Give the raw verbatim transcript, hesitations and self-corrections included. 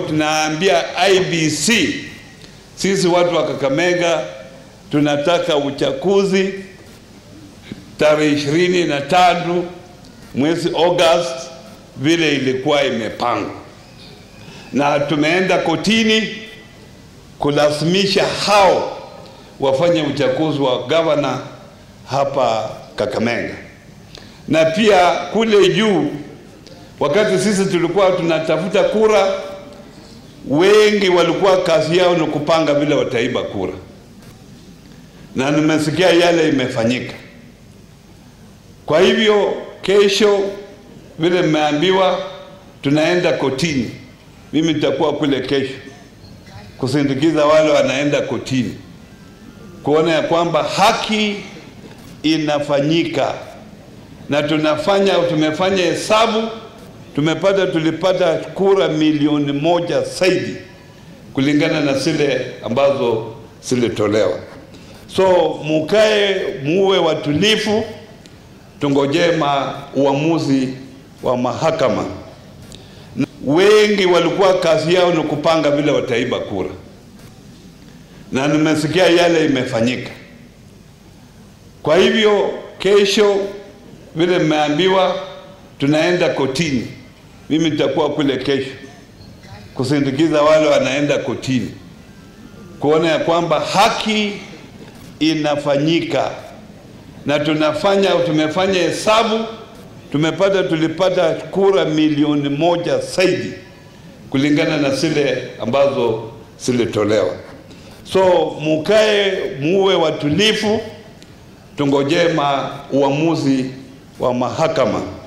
tunaambia I B C, sisi watu wa Kakamega tunataka uchaguzi tarehe ishirini na tatu mwezi August vile ilikuwa imepangwa, na tumeenda kotini kulazimisha hao wafanye uchaguzi wa governor hapa Kakamega. Na pia kule juu, wakati sisi tulikuwa tunatafuta kura, wengi walikuwa kazi yao ni kupanga vile wataiba kura, na nimesikia yale imefanyika. Kwa hivyo kesho vile mmeambiwa tunaenda kotini, mimi nitakuwa kule kesho kusindikiza wale wanaenda kotini, kuona ya kwamba haki inafanyika. Na tunafanya tumefanya hesabu, tumepata tulipata kura milioni moja zaidi kulingana na zile ambazo zilitolewa. So mukae muwe watulifu, tungoje uamuzi wa mahakama. Wengi walikuwa kazi yao ni kupanga vile wataiba kura, na nimesikia yale imefanyika. Kwa hivyo kesho vile mmeambiwa tunaenda kotini, mimi nitakuwa kule kesho kusindikiza wale wanaenda kotini, kuona ya kwamba haki inafanyika. Na tunafanya tumefanya hesabu, tumepata tulipata kura milioni moja zaidi kulingana na zile ambazo zilitolewa. So mukae muwe watulifu, tungoje uamuzi wa mahakama.